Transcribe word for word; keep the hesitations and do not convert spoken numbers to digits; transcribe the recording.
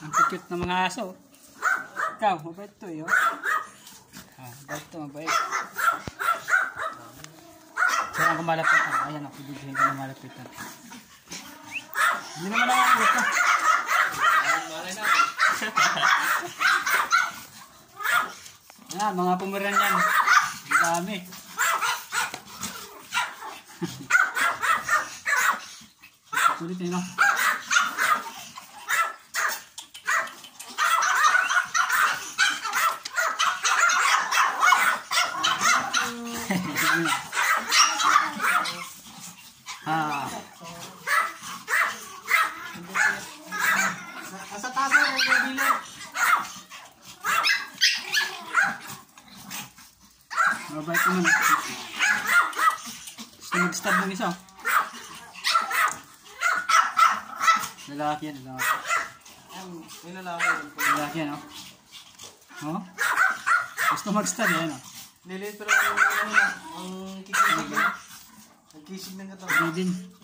Ang cute ng mga aso. Ikaw, mabait to eh. Oh. Ah, mabait to, mabait. Saan ako malapitan? Ayan ako, bibigyan ko ng malapitan. Hindi naman ako ang gusto. Malay natin. Ayan, mga pumeran yan. Ang dami. Sulit eh, no? Ah. Nasa taso ang bilang. Mabait naman. Gusto mag-stab ng isa. Lalaki yan, lalaki. May lalaki yun. Lalaki yan, oh. Oh? Gusto mag-stab yan, oh. Lilit pero ang ano na, ang kikisig na. Ang kisig ng katawan. Hindi din.